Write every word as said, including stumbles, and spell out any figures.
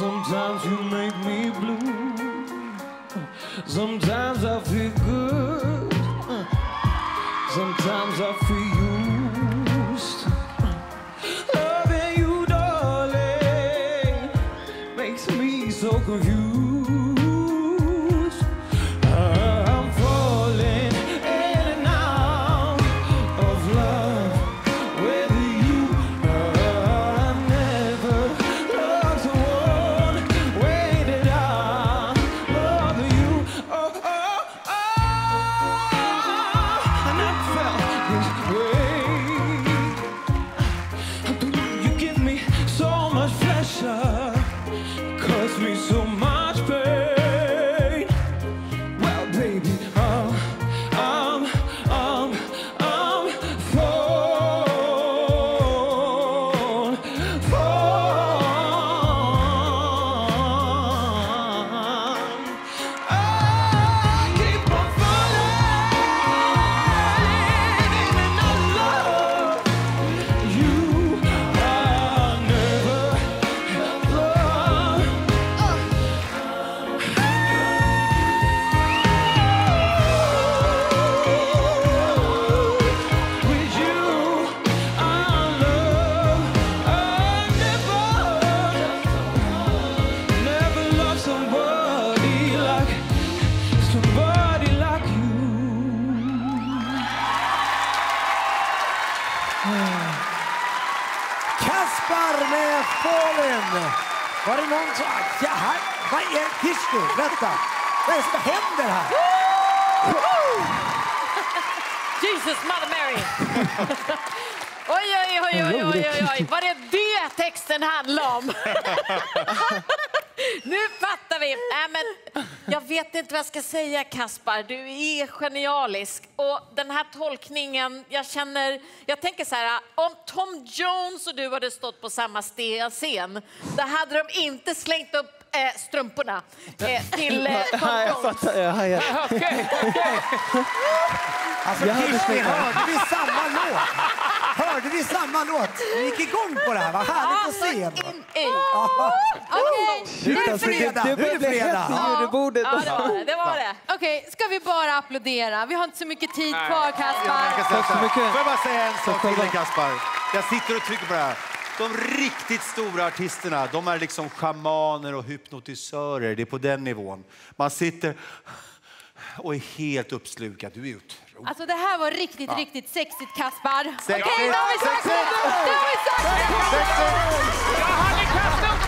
Sometimes you make me blue. Sometimes I feel good. Sometimes I feel used. Loving you, darling, makes me so confused. I'm falling in and out of love with you. I never loved someone way that I love you. Oh, oh, oh, I never felt this way. You give me so much pleasure, cause me so much pain. Well, baby, I'm, I'm, I'm, I'm fall, fall. I keep on falling, and I love you. I never have loved. With you, I love. I never, never loved somebody like, somebody like you. Kaspar med Fallen. Var det någon som... Ja, här. Vad är Kirsti? Vänta. Vad är det som händer här? Jesus, Mother Mary. Oj, oj, oj, oj, oj, oj, oj. Vad är det texten handlar om? Nu fattar vi. Nej, men jag vet inte vad jag ska säga, Kaspar. Du är genialisk. Och den här tolkningen, jag känner... Jag tänker så här, om Tom Jones och du hade stått på samma ste- scen, då hade de inte slängt upp eh, strumporna eh, till eh, Tom Nej, jag Jones. fattar. Ja, ja. Okej, okej. Alltså, Kirsti, hörde vi samma låt? Hörde vi samma låt? Vi gick igång på det här. Vad härligt att se. Okej, Nu är det fredag. Det Nu är det blev fredag. hett i jurybordet. Ja, det var det. det, var det. okej, ska vi bara applådera? Vi har inte så mycket tid kvar, Jag Kaspar. kan säga Tack så så här. mycket. Får jag bara säga en sak själva. till dig, Kaspar? Jag sitter och trycker på det här. De riktigt stora artisterna, de är liksom schamaner och hypnotisörer. Det är på den nivån. Man sitter och är helt uppslukad. Du är otrolig. Alltså det här var riktigt, riktigt sexigt, Kaspar. Okej, Sexigt, då har vi sagt det. sexigt. Då har vi sagt det. Sexigt. Jag hade kastat upp